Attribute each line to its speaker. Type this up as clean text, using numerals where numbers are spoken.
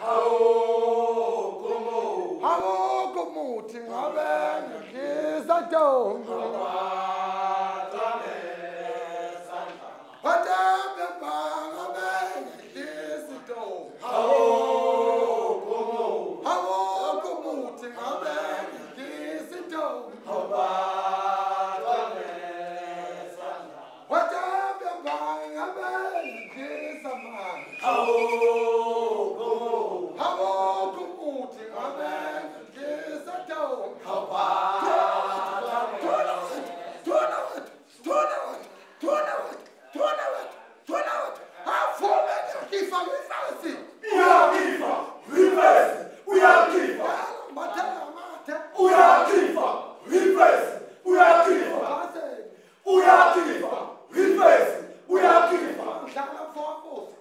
Speaker 1: Awukho umuthi ngabe ngisadonga. Whatever banga bengisidonga. Awukho umuthi ngabe ngisidonga. Whatever banga bengisamanga. Awukho umuthi ngabe ngisadonga. Uyakifa, reverse, uyakifa.